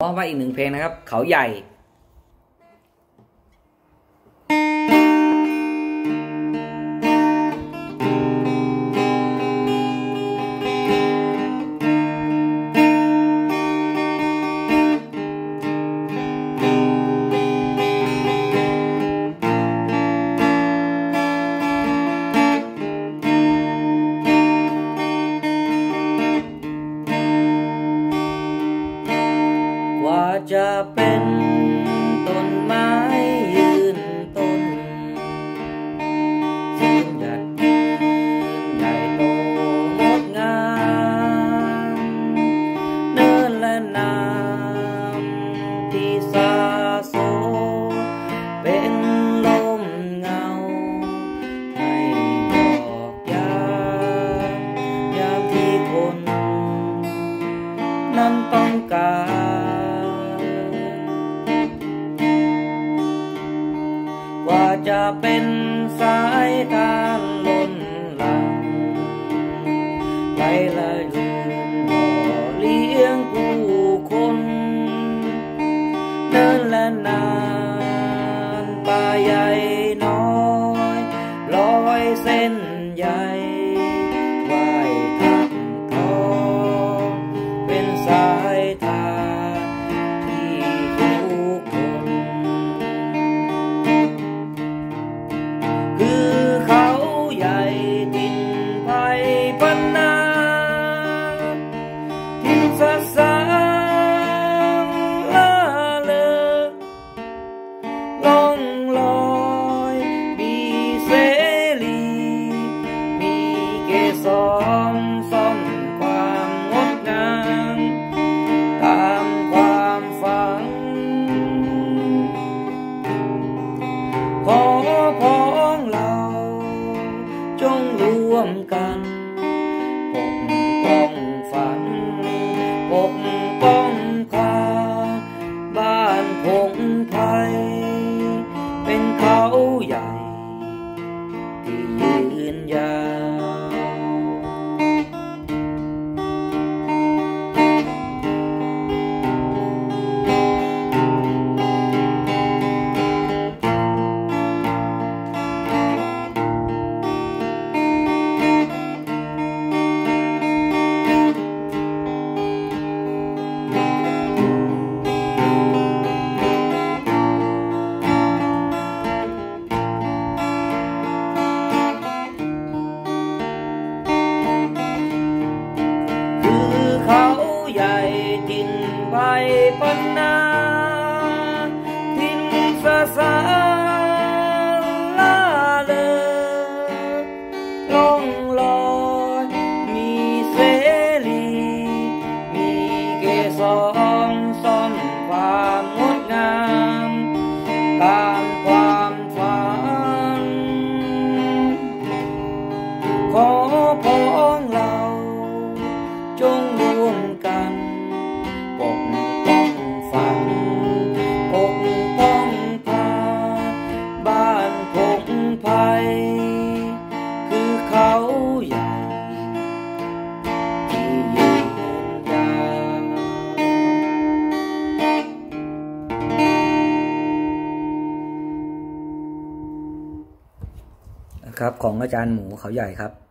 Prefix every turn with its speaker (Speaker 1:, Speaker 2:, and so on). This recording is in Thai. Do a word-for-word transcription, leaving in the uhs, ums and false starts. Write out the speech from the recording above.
Speaker 1: มอบมาอีกหนึ่งเพลงนะครับเขาใหญ่
Speaker 2: จะเป็นต้นไม้ยืนต้นสูงหยัดยืนใหญ่โตงดงามเนินและน้ำที่สาโสเป็นลมเงาให้ดอกยามยามที่คนนั้นต้องการว่าจะเป็นสายทานล้นหลังไหลละยืนหล่อเลี้ยงผู้คนเดินและนานป่าใหญ่น้อยลอยเส้นใหญ่ไหวทักทองเป็นสายทานที่ทุกคนคือเขาใหญ่ดินไผ่พันนาทินสะสางล่าเลิกล่องลอยมีเสรีมีเกสรซ่อนความงดงามตามความฝันขอพ้องเราจงรวมกันปกป้องฝันปกป้องคาบ้านพงไพรเป็นเขาใหญ่ที่ยืนยาวเขาใหญ่ดินไผ่พันนาทินสะสางล่าเลิกล่องลอยมีเสรีมีเกสรซ่อนความงดงามตามความฝันขอพ้องเราจงรวมกันปกป้องฝันปกป้องพาบ้านพงไพรคือเขาใหญ่ที่ยืนยาว
Speaker 1: นะครับของอาจารย์หมูเขาใหญ่ครับ